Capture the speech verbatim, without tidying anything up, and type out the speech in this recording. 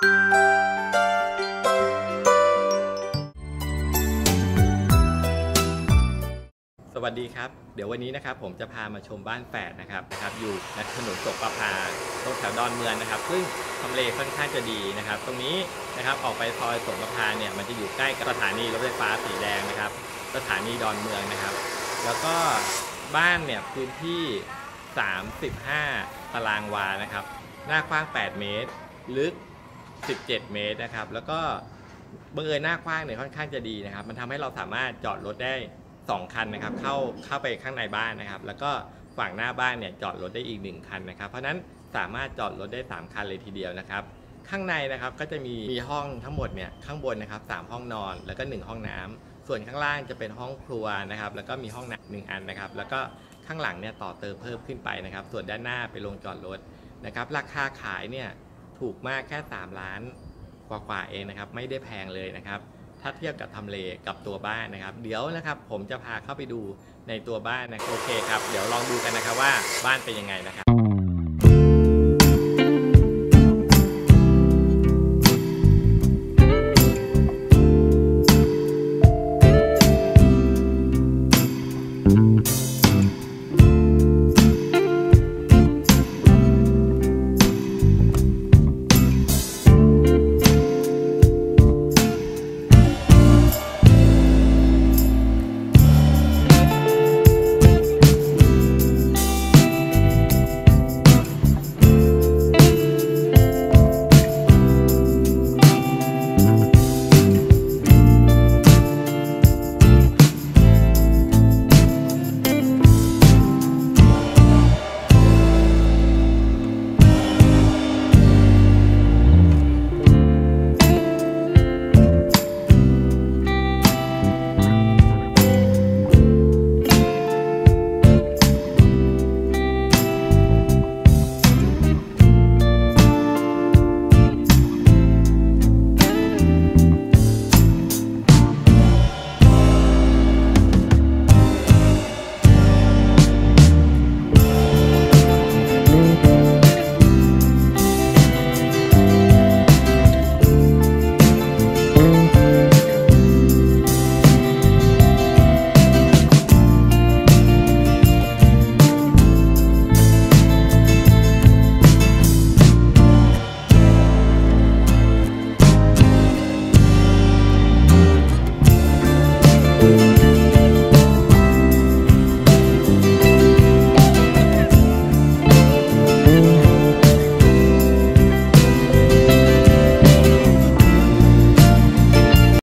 สวัสดีครับเดี๋ยววันนี้นะครับผมจะพามาชมบ้านแฝดนะครับนะครับอยู่ในถนนสงประภาตรงแถวดอนเมืองนะครับซึ่งทำเลค่อนข้างจะดีนะครับตรงนี้นะครับออกไปซอยสงประภาเนี่ยมันจะอยู่ใกล้กับสถานีรถไฟฟ้าสีแดงนะครับสถานีดอนเมืองนะครับแล้วก็บ้านเนี่ยพื้นที่สามสิบห้าตารางวานะครับหน้ากว้างแปดเมตรลึกสิบเจ็ดเมตรนะครับแล้วก็บังเอิญหน้ากว้างเนี่ยค่อนข้างจะดีนะครับมันทำให้เราสามารถจอดรถได้สองคันนะครับเข้าเข้าไปข้างในบ้านนะครับแล้วก็ฝั่งหน้าบ้านเนี่ยจอดรถได้อีกหนึ่งคันนะครับเพราะนั้นสามารถจอดรถได้สามคันเลยทีเดียวนะครับข้างในนะครับก็จะมีมีห้องทั้งหมดเนี่ยข้างบนนะครับสามห้องนอนแล้วก็หนึ่งห้องน้ำส่วนข้างล่างจะเป็นห้องครัวนะครับแล้วก็มีห้องน้ำหนึ่งอันนะครับแล้วก็ข้างหลังเนี่ยต่อเติมเพิ่มขึ้นไปนะครับส่วนด้านหน้าไปลงจอดรถนะครับราคาขายเนี่ยถูกมากแค่สามล้านกว่าๆเองนะครับไม่ได้แพงเลยนะครับถ้าเทียบกับทำเลกับตัวบ้านนะครับเดี๋ยวนะครับผมจะพาเข้าไปดูในตัวบ้านนะโอเคครับเดี๋ยวลองดูกันนะครับว่าบ้านเป็นยังไงนะครับ